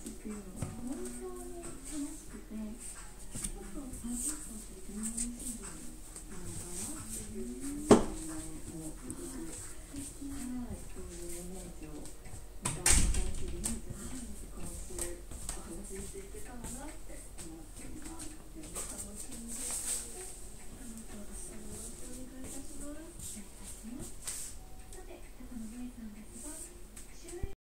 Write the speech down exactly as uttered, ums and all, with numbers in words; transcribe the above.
くのが本当に楽しくて、ちょっと寂し